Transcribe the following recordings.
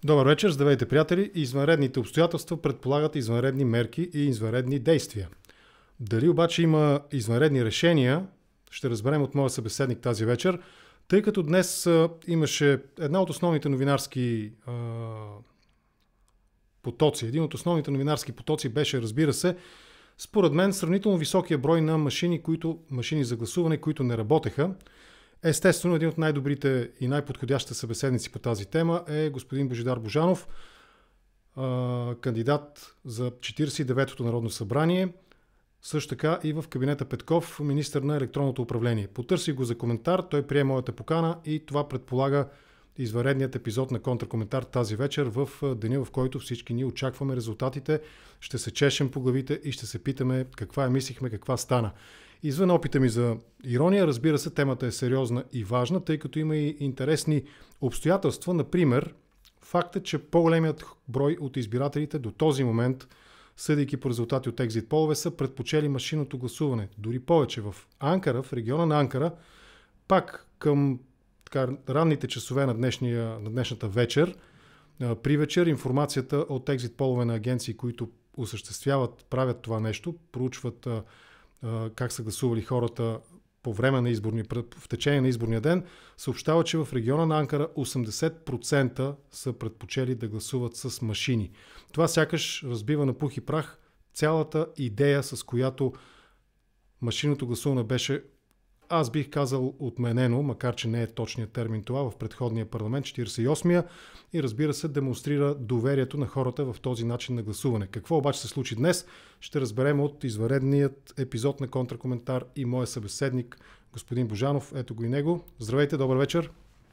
Добър вечер, здравейте, приятели. Извънредните обстоятелства предполагат извънредни мерки и извънредни действия. Дали обаче има извънредни решения, ще разберем от моя събеседник тази вечер, тъй като днес имаше една от основните новинарски потоци. Един от основните новинарски потоци беше, разбира се, според мен, сравнително високия брой на машини за гласуване, които не работеха. Естествено, един от най-добрите и най-подходящите събеседници по тази тема е господин Божидар Божанов, кандидат за 49-то Народно събрание, също така и в кабинета Петков, министър на електронното управление. Потърсих го за коментар, той прие моята покана и това предполага извънредният епизод на контракоментар тази вечер в деня, в който всички ние очакваме резултатите, ще се чешем по главите и ще се питаме каква мислихме, каква стана. Извън опита ми за ирония, разбира се, темата е сериозна и важна, тъй като има и интересни обстоятелства. Например, факта, че по-големият брой от избирателите до този момент, съдейки по резултати от екзит полове, са предпочели машинното гласуване. Дори повече в Анкара, в региона на Анкара, пак към ранните часове на днешната вечер, при вечер информацията от екзит полове на агенции, които правят това нещо, проучват как са гласували хората по време на в течение на изборния ден, съобщава, че в региона на Анкара 80% са предпочели да гласуват с машини. Това сякаш разбива на пух и прах цялата идея, с която машинното гласуване беше, аз бих казал, отменено, макар че не е точният термин това, в предходния парламент, 48-я, и разбира се, демонстрира доверието на хората в този начин на гласуване. Какво обаче се случи днес, ще разберем от извънредният епизод на контракоментар и моя събеседник, господин Божанов. Ето го и него. Здравейте, добър вечер.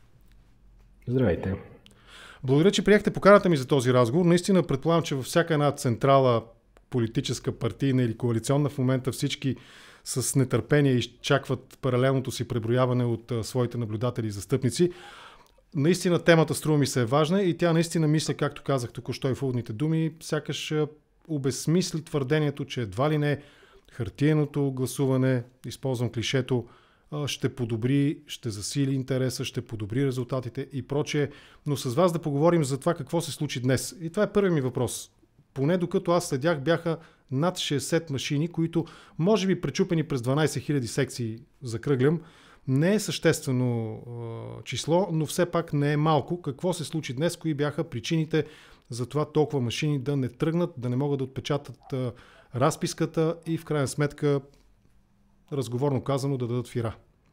Здравейте. Благодаря, че приехте поканата ми за този разговор. Наистина предполагам, че във всяка една централа, политическа, партийна или коалиционна, в момента всички с нетърпение изчакват паралелното си преброяване от своите наблюдатели и застъпници. Наистина темата, струва ми се, е важна и тя наистина мисля, както казах току-що и в уводните думи, сякаш обезсмисли твърдението, че едва ли не хартиеното гласуване, използвам клишето, ще подобри, ще засили интереса, ще подобри резултатите и прочее. Но с вас да поговорим за това какво се случи днес. И това е първият ми въпрос. Поне докато аз следях, бяха над 60 машини, които може би пречупени през 12 000 секции, закръглям. Не е съществено число, но все пак не е малко. Какво се случи днес? Кои бяха причините за това толкова машини да не тръгнат, да не могат да отпечатат разписката и в крайна сметка, разговорно казано, да дадат фира?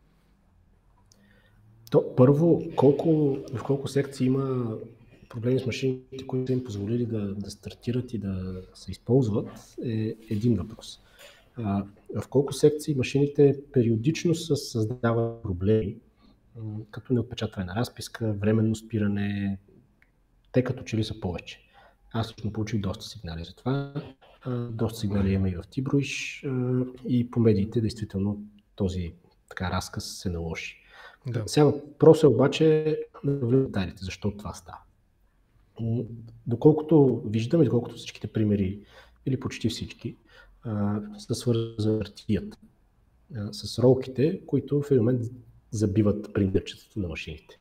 Първо, в колко секции има проблеми с машините, които са им позволили да стартират и да се използват, е един въпрос. В колко секции машините периодично създават проблеми, като неотпечатване на разписка, временно спиране, те като че ли са повече. Аз лично получих доста сигнали за това. Доста сигнали има и в Тибруиш, и по медиите действително този разказ се наложи. Да. Сега въпрос е обаче на влиятелите, защо това става. Доколкото виждам и доколкото всичките примери, или почти всички, са свързани с хартията, с ролките, които в един момент забиват принтърчетата на машините.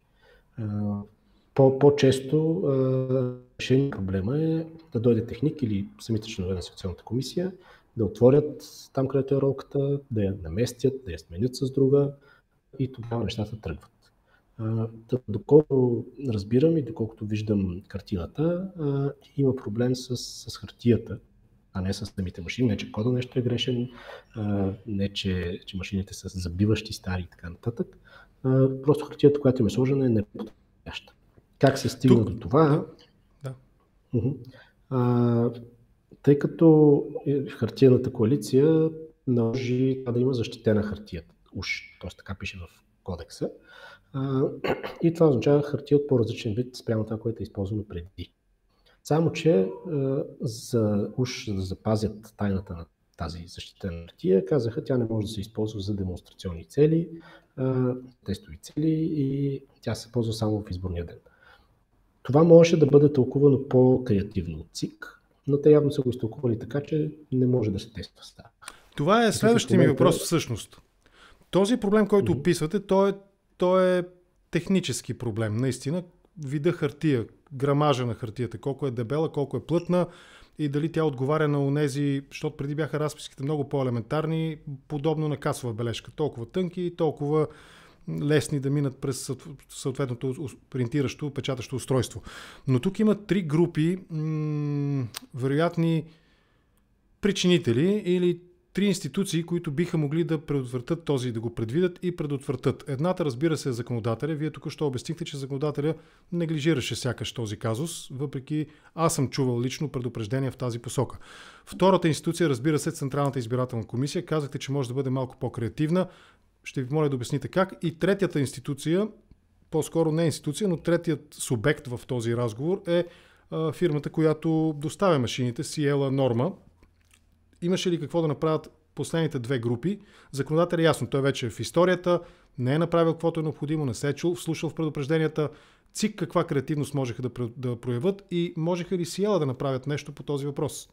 По-често решение проблема е да дойде техник или самите членове на секционната комисия, да отворят там, където е ролката, да я наместят, да я сменят с друга и тогава нещата тръгват. Доколкото разбирам и доколкото виждам картината, има проблем с хартията, а не с самите машини. Не, че кода нещо е грешен, не, че машините са забиващи, стари и така нататък. Просто хартията, която им е сложена, е неподходяща. Как се стигна до това? Да. Тъй като хартиената коалиция наложи да има защитена хартията. Т.е. така пише в кодекса. И това означава хартия от по-различен вид спрямо това, което е използвано преди. Само, че за да запазят тайната на тази защитена хартия, казаха, тя не може да се използва за демонстрационни цели, тестови цели и тя се ползва само в изборния ден. Това можеше да бъде тълкувано по-креативно от ЦИК, но те явно са го изтълкували така, че не може да се тества с това. Това е следващия ми въпрос всъщност. Този проблем, който описвате, той е технически проблем, наистина. вида хартия, грамажа на хартията, колко е дебела, колко е плътна и дали тя отговаря на онези, защото преди бяха разписките много по-елементарни, подобно на касова бележка. Толкова тънки и толкова лесни да минат през съответното принтиращо, печатащо устройство. Но тук има 3 групи вероятни причинители или 3 институции, които биха могли да предотвратят този, да го предвидят и предотвратят. Едната, разбира се, е законодателя. Вие току-що обяснихте, че законодателя неглижираше сякаш този казус, въпреки аз съм чувал лично предупреждения в тази посока. Втората институция, разбира се, Централната избирателна комисия. Казахте, че може да бъде малко по-креативна. Ще ви моля да обясните как. И третата институция, по-скоро не институция, но третият субект в този разговор е фирмата, която доставя машините, Сиела Норма. Имаше ли какво да направят последните 2 групи? Законодател е ясно, той вече е в историята, не е направил каквото е необходимо, не се е вслушал в предупрежденията. ЦИК каква креативност можеха да проявят и можеха ли Сиела да направят нещо по този въпрос?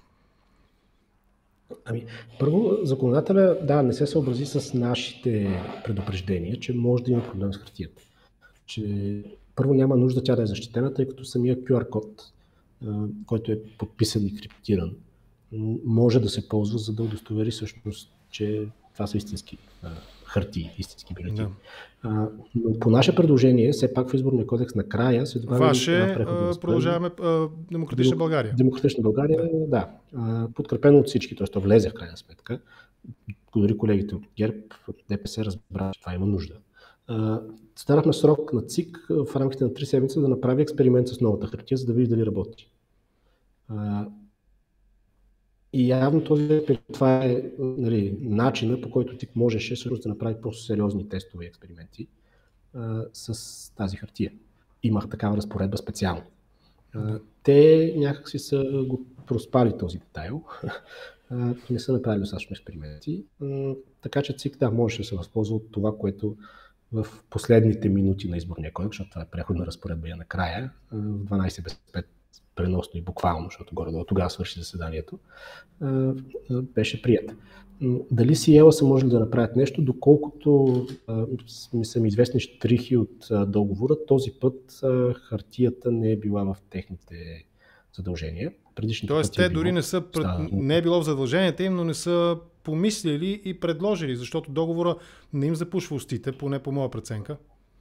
Първо, законодателя, не се съобрази с нашите предупреждения, че може да има проблем с хартията. Че първо няма нужда тя да е защитена, тъй като самия QR код, който е подписан и криптиран, може да се ползва, за да удостовери всъщност, че това са истински хартии, истински бюлетини. Да. Но по наше предложение, все пак в изборния кодекс накрая се добави... Продължаваме Демократична България. Демократична България, да. Подкрепено от всички, т.е. то влезе в крайна сметка. Дори колегите от ГЕРБ, от ДПС разбра, че това има нужда. Станахме срок на ЦИК в рамките на 3 седмици да направи експеримент с новата хартия, за да види дали работи. И явно това е начина, по който ЦИК можеше всъщност да направи просто сериозни тестове и експерименти с тази хартия. Имах такава разпоредба специално. Те някакси са го проспали този детайл, не са направили достатъчно експерименти, така че ЦИК можеше да се възползва от това, което в последните минути на изборния кодекс, защото това е преходна разпоредба и накрая, в 12 без 5 преносно и буквално, защото горе-долу тогава свърши заседанието, беше прият. Дали Сиела са можели да направят нещо, доколкото са ми известни щрихи от договора, този път хартията не е била в техните задължения. Тоест те дори не е било в задълженията им, но не са помислили и предложили, защото договора не им запушва устите, поне по моя преценка.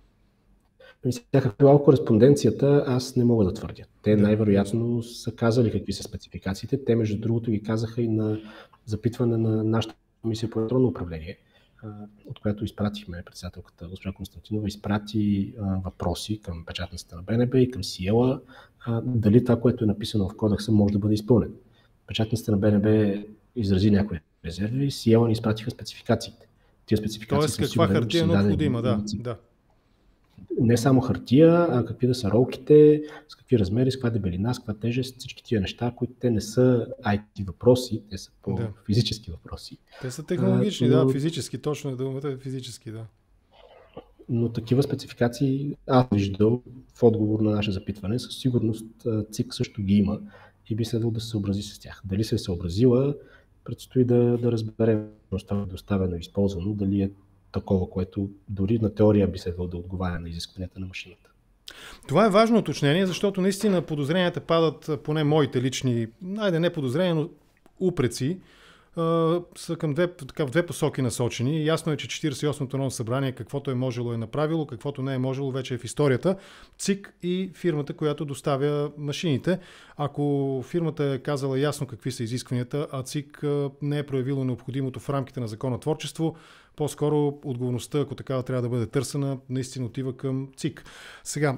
Всяка била кореспонденцията, аз не мога да твърдя. Те най-вероятно са казали какви са спецификациите. Те, между другото, ги казаха и на запитване на нашата комисия по електронно управление, от която изпратихме, председателката госпожа Константинова изпрати въпроси към печатницата на БНБ и към Сиела, дали това, което е написано в кодекса, може да бъде изпълнено. Печатницата на БНБ изрази някои резерви и Сиела ни изпратиха спецификациите. Тия спецификации. Тоест каква хартия е необходима, да. Не само хартия, а какви да са ролките, с какви размери, с каква дебелина, с каква тежест, всички тия неща, които те не са IT въпроси, те са по-физически въпроси. Те са технологични, физически, точно е думата, физически, да. Но такива спецификации аз виждал в отговор на наше запитване, със сигурност ЦИК също ги има и би следвало да се съобрази с тях. Дали се е съобразила, предстои да разберем, доставено и използвано, дали е такова, което дори на теория би следвало да отговаря на изискванията на машината. Това е важно уточнение, защото наистина подозренията падат, поне моите лични, не подозрения, но упреци, са към в две посоки насочени. Ясно е, че 48-то Народно събрание каквото е можело е направило, каквото не е можело вече е в историята. ЦИК и фирмата, която доставя машините. Ако фирмата е казала ясно какви са изискванията, а ЦИК не е проявило необходимото в рамките на законотворчество, по-скоро отговорността, ако такава трябва да бъде търсена, наистина отива към ЦИК. Сега,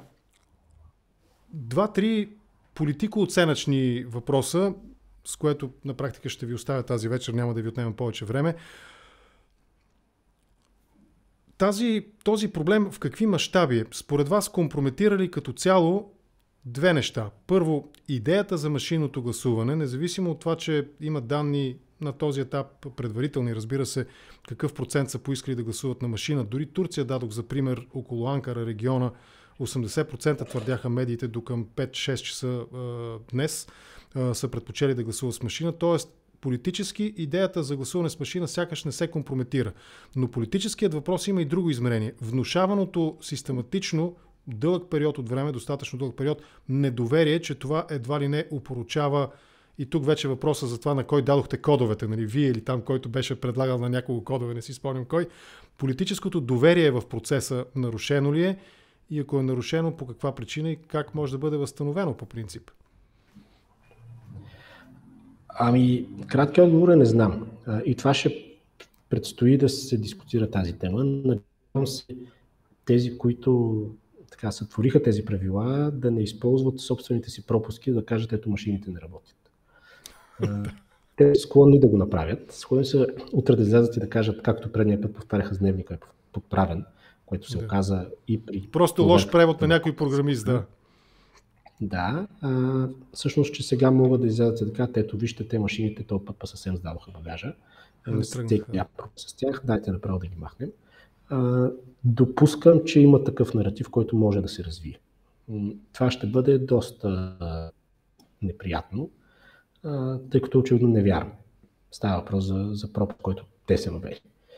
2-3 политико-оценъчни въпроса, с което на практика ще ви оставя тази вечер, няма да ви отнемам повече време. Този проблем в какви мащаби е? Според вас компрометира ли като цяло 2 неща? Първо, идеята за машинното гласуване, независимо от това, че има данни на този етап предварителни, разбира се, какъв процент са поискали да гласуват на машина. Дори Турция дадох за пример около Анкара региона. 80% твърдяха медиите до към 5-6 часа днес са предпочели да гласуват с машина. Тоест, политически идеята за гласуване с машина сякаш не се компрометира. Но политическият въпрос има и друго измерение. Внушаваното систематично дълъг период от време, достатъчно дълъг период, недоверие, че това едва ли не упоручава. И тук вече въпроса за това на кой дадохте кодовете, нали, вие или там, който беше предлагал на няколко кодове, не си спомням кой. Политическото доверие в процеса нарушено ли е и ако е нарушено, по каква причина и как може да бъде възстановено по принцип? Краткият отговор не знам. И това ще предстои да се дискутира тази тема. Надявам се тези, които така сътвориха тези правила, да не използват собствените си пропуски, да кажат, ето машините не работят. Те са склонни да го направят. Склонни са утре да излязат и да кажат, както предния път повтаряха с дневника, е подправен, което се оказа и при... Просто лош превод на някой програмист, да. Да, всъщност, че сега могат да излязат и да кажат, ето вижте, те машините този път съвсем сдадоха багажа. С тях, дайте направо да ги махнем. Допускам, че има такъв наратив, който може да се развие. Това ще бъде доста неприятно, тъй като очевидно не вярвам. Става въпрос за пропуск, който те се въвели.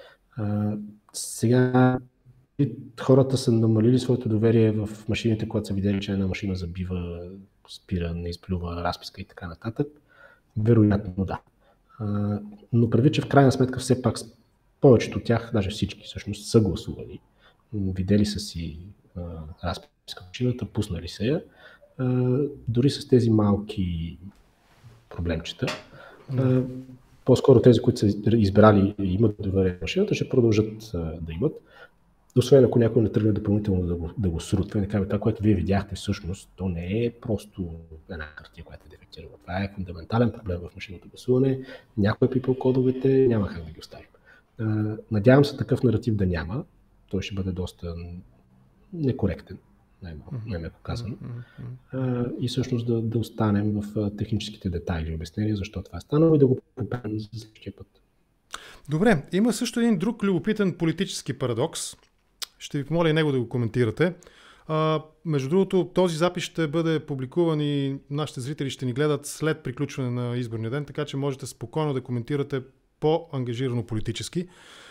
Сега хората са намалили своето доверие в машините, когато са видели, че една машина забива, спира, не изплюва, разписка и така нататък. Вероятно да. Но предвид, че в крайна сметка все пак повечето от тях, даже всички всъщност, са гласували. Видели са си разписка машината, пуснали се я. Дори с тези малки проблемчета. По-скоро тези, които са избрали и имат доверие в машината, ще продължат да имат. Освен ако някой не тръгне допълнително да го срутва и да каже, това, което вие видяхте всъщност, то не е просто една хартия, която е дефектирала. Това е фундаментален проблем в машинното гласуване. Някой пипал кодовете, няма как да ги оставим. Надявам се такъв наратив да няма. Той ще бъде доста некоректен, най-меко казано. И всъщност да останем в техническите детайли и обяснения, защо това е станало и да го поправим за следващия път. Добре, има също един друг любопитен политически парадокс. Ще ви помоля и него да го коментирате. Между другото, този запис ще бъде публикуван и нашите зрители ще ни гледат след приключване на изборния ден, така че можете спокойно да коментирате по-ангажирано политически.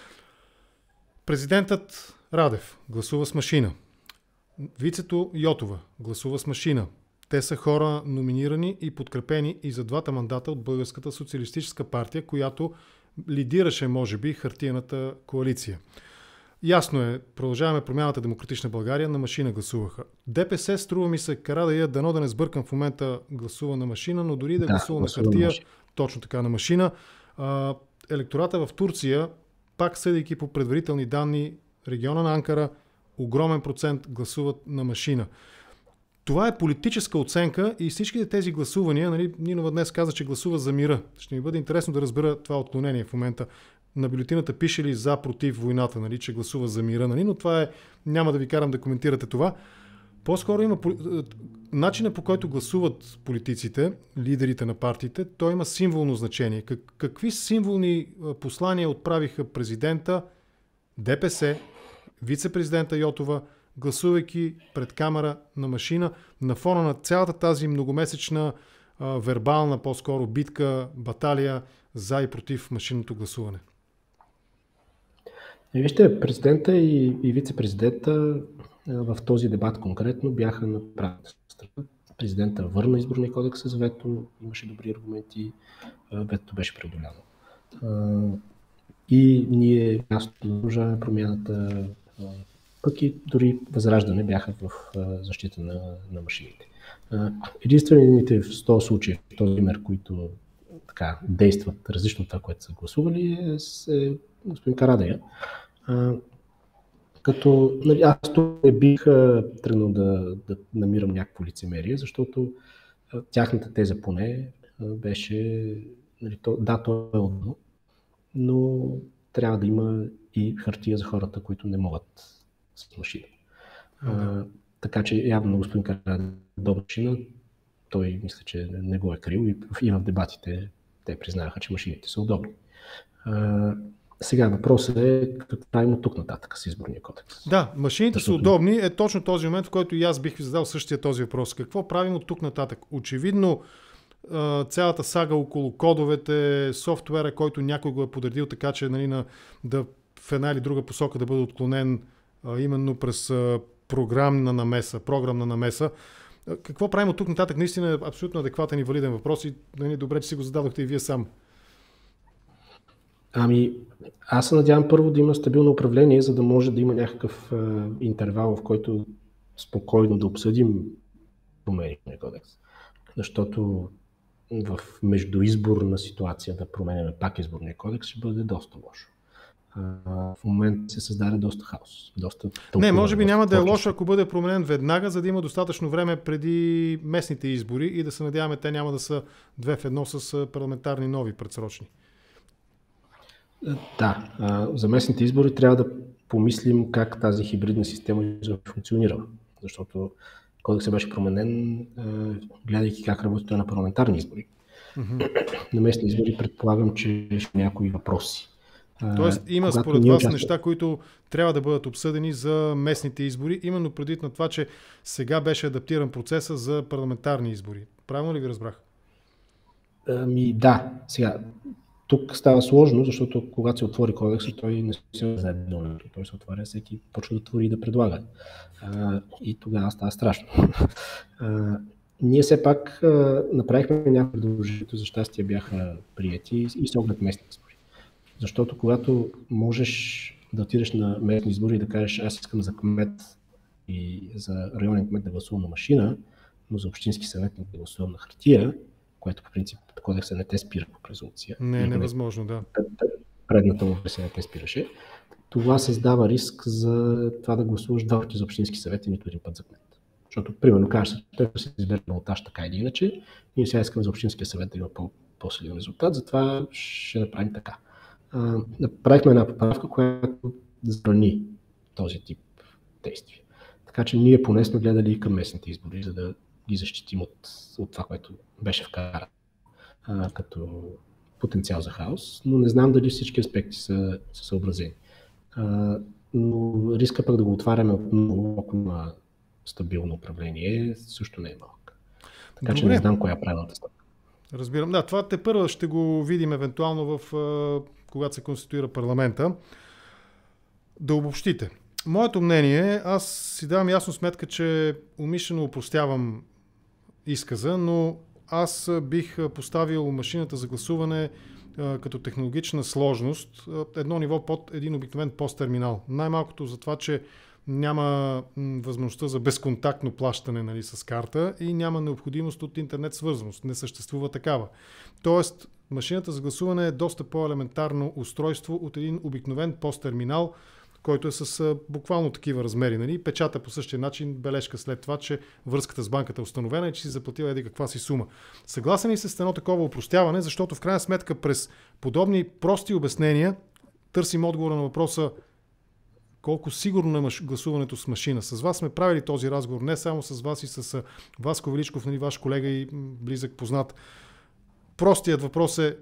Президентът Радев гласува с машина. Вицето Йотова гласува с машина. Те са хора номинирани и подкрепени и за двата мандата от Българската социалистическа партия, която лидираше, може би, хартиената коалиция. Ясно е, продължаваме промяната Демократична България, на машина гласуваха. ДПС, струва ми се, Карадайъ, дано да не сбъркам в момента, гласува на машина, но дори да гласува на хартия, точно така на машина. Електората в Турция, пак съдейки по предварителни данни, региона на Анкара, огромен процент гласуват на машина. Това е политическа оценка и всичките тези гласувания, нали, Нинова днес каза, че гласува за мира. Ще ми бъде интересно да разбера това отклонение в момента. На бюлетината пише ли за, против войната, нали, че гласува за мира, нали, но това е, няма да ви карам да коментирате това. По-скоро има начинът, по който гласуват политиците, лидерите на партиите, той има символно значение. Какви символни послания отправиха президента, ДПС, вице-президента Йотова, гласувайки пред камера на машина, на фона на цялата тази многомесечна вербална, по-скоро битка, баталия за и против машинното гласуване? Вижте, президента и вице-президента в този дебат конкретно бяха на правилната страна. Президента върна изборния кодекс с вето, имаше добри аргументи, ветото беше преодоляно. И ние ясно продължаваме промяната, пък и дори Възраждане бяха в защита на машините. Единствените в този случай, в този пример, които така действат различно от това, което са гласували, е господин Карадайъ. Като аз тук не бих тръгнал да намирам някакво лицемерие, защото тяхната теза поне беше, да, то е удобно, но трябва да има и хартия за хората, които не могат с машина. Така че явно господин Карадайъ до машина, той мисля, че не го е крил и в дебатите те признаха, че машините са удобни. Сега въпросът е какво правим от тук нататък с изборния кодекс. Да, машините са удобни. Е точно този момент, в който и аз бих ви задал същия този въпрос. Какво правим от тук нататък? Очевидно, цялата сага около кодовете, софтуера, който някой го е подредил така, че нали, да в една или друга посока да бъде отклонен именно през програмна намеса. Какво правим от тук нататък? Наистина е абсолютно адекватен и валиден въпрос и добре, че си го зададохте и вие сам. Аз се надявам първо да има стабилно управление, за да може да има някакъв интервал, в който спокойно да обсъдим промени на кодекс. Защото в междуизборна ситуация да променяме пак изборния кодекс ще бъде доста лошо. В момента се създаде доста хаос. Може би няма да е лошо, ако бъде променен веднага, за да има достатъчно време преди местните избори и да се надяваме те няма да са 2 в 1 с парламентарни нови предсрочни. Да, за местните избори трябва да помислим как тази хибридна система функционира, защото кодексът беше променен, гледайки как работи на парламентарни избори. На местни избори предполагам, че ще някои въпроси. Тоест има според вас неща, които трябва да бъдат обсъдени за местните избори, именно предвид на това, че сега беше адаптиран процеса за парламентарни избори. Правилно ли ви разбрах? Да. Сега, тук става сложно, защото когато се отвори кодекса, той не се заедно. Той се отваря, всеки почва да твори и да предлага. И тогава става страшно. Ние все пак направихме някакви предложения, за щастие бяха приети и с оглед местни избори. Защото когато можеш да отидеш на местни избори и да кажеш аз искам за кмет и за районен кмет да гласувам на машина, но за общински съветник да гласувам на хартия, което по принцип кодекса не те спира по презумпция. Не е невъзможно, да. Предната му версия не те спираше. Това създава риск за това да гласуваш 2 пъти за общински съвет и нито един път за кмет. Защото, примерно, кажеш, той се избере балотаж така или иначе, ние сега искаме за общинския съвет да има по-силен резултат, затова ще направим така. Направихме една поправка, която забрани този тип действия. Така че ние поне сме гледали и към местните избори, за да ги защитим от това, което беше вкарано като потенциал за хаос, но не знам дали всички аспекти са съобразени. Но риска пък да го отваряме отново, ако има стабилно управление, също не е малък. Така че не знам коя е правилната стъпка. Разбирам. Да, това тепърва ще го видим евентуално когато се конституира парламента. Да обобщите. Моето мнение, аз си давам ясно сметка, че умишлено опростявам изказа, но аз бих поставил машината за гласуване като технологична сложност едно ниво под един обикновен посттерминал. Най-малкото за това, че няма възможността за безконтактно плащане с карта и няма необходимост от интернет свързаност. Не съществува такава. Тоест, машината за гласуване е доста по-елементарно устройство от един обикновен посттерминал, който е с буквално такива размери. Печата по същия начин бележка след това, че връзката с банката е установена и че си заплатила еди каква си сума. Съгласен ли с едно такова упростяване, защото в крайна сметка през подобни прости обяснения търсим отговора на въпроса колко сигурно е гласуването с машина. С вас сме правили този разговор, не само с вас и с Васко Величков, ваш колега и близък познат. Простият въпрос е,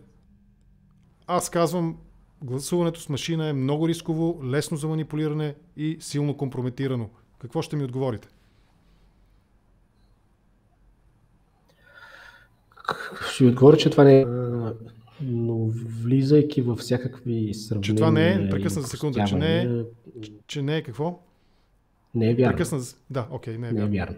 аз казвам, гласуването с машина е много рисково, лесно за манипулиране и силно компрометирано. Какво ще ми отговорите? Ще ви отговоря, че това не е... Но влизайки във всякакви сравнения... Че това не е, прекъсна за секунда, че не е какво? Не е вярно. Да, окей, не е вярно. Не е вярно.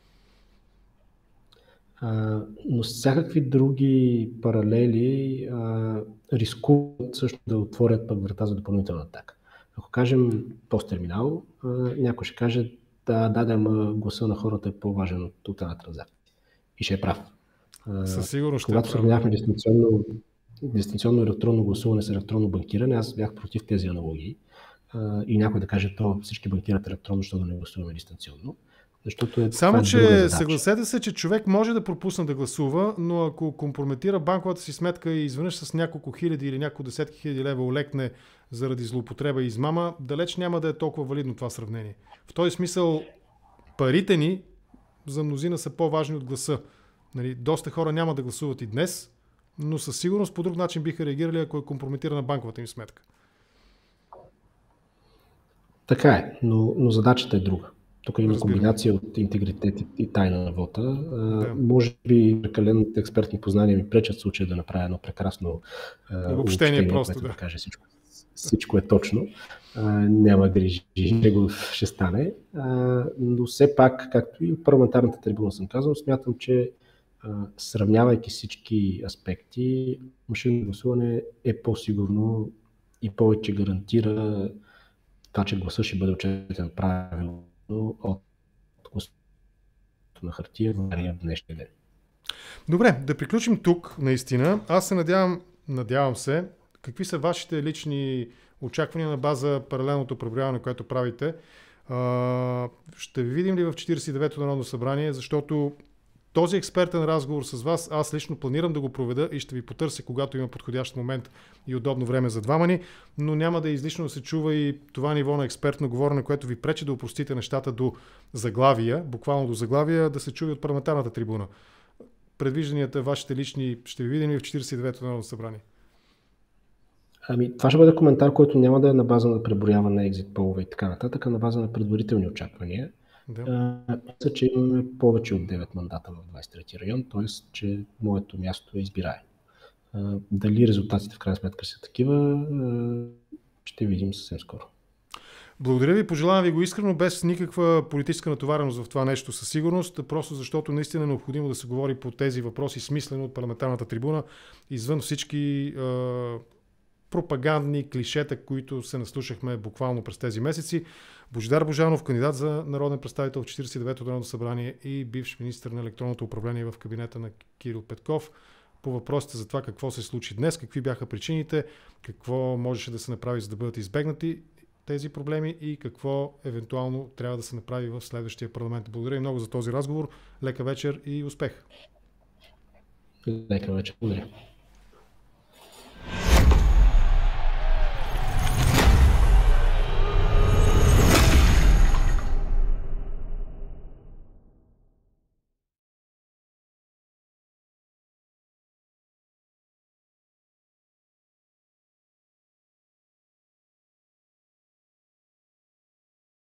Но всякакви други паралели рискуват също да отворят пък врата за допълнителна атака. Ако кажем посттерминал, някой ще каже, ама гласа на хората е по-важен от една транзакция. И ще е прав. Със сигурност ще когато сравнявахме дистанционно електронно гласуване с електронно банкиране, аз бях против тези аналогии. И някой да каже, всички банкират електронно, защото да не гласуваме дистанционно. Само, че съгласете се, че човек може да пропусне да гласува, но ако компрометира банковата си сметка и изведнъж с няколко хиляди или няколко десетки хиляди лева олекне заради злоупотреба и измама, далеч няма да е толкова валидно това сравнение. В този смисъл парите ни за мнозина са по-важни от гласа. Доста хора няма да гласуват и днес, но със сигурност по друг начин биха реагирали, ако е компрометирана банковата им сметка. Така е, но задачата е друга. Тук има комбинация от интегритет и тайна на вота. Може би прекалените експертни познания ми пречат в случая да направя едно прекрасно обобщение, просто да каже всичко всичко е точно. Няма грижи, Жегов ще стане. Но все пак, както и от парламентарната трибуна съм казал, смятам, че сравнявайки всички аспекти, машинно гласуване е по-сигурно и повече гарантира това, че гласа ще бъде отчетен правилно от гласуването на хартия в днешния ден. Добре, да приключим тук, наистина. Аз се надявам се, какви са вашите лични очаквания на база паралелното преброяване, което правите. Ще ви видим ли в 49-то Народно събрание, защото този експертен разговор с вас, аз лично планирам да го проведа и ще ви потърся, когато има подходящ момент и удобно време за двама ни, но няма да е излишно да се чува и това ниво на експертно говорене, което ви пречи да опростите нещата до заглавия, буквално до заглавия, да се чуе от парламентарната трибуна. Предвижданията вашите лични ще ви видим и в 49-то Народно събрание. Това ще бъде коментар, който няма да е на база на преброяване, екзит полове и така нататък, а на база на предварителни очаквания. Да. Мисля, че имаме повече от 9 мандата в 23-ти район, т.е. че моето място е избираемо. Дали резултатите в крайна сметка са такива, ще видим съвсем скоро. Благодаря ви, пожелавам ви го искрено, без никаква политическа натовареност в това нещо със сигурност, просто защото наистина е необходимо да се говори по тези въпроси смислено от парламентарната трибуна, извън всички пропагандни клишета, които се наслушахме буквално през тези месеци. Божидар Божанов, кандидат за народен представител в 49-то Народно събрание и бивш министър на електронното управление в кабинета на Кирил Петков, по въпросите за това какво се случи днес, какви бяха причините, какво можеше да се направи, за да бъдат избегнати тези проблеми и какво евентуално трябва да се направи в следващия парламент. Благодаря много за този разговор. Лека вечер и успех! Лека вечер. Благодаря.